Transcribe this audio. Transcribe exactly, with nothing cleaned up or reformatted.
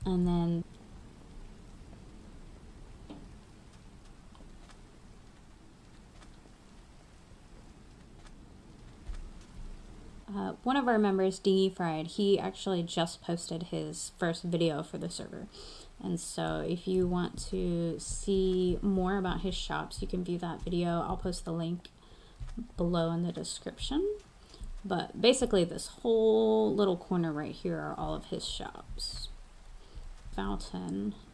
And then uh, one of our members, dingyfried, he actually just posted his first video for the server. And so if you want to see more about his shops, you can view that video. I'll post the link below in the description. But basically this whole little corner right here are all of his shops. Fountain,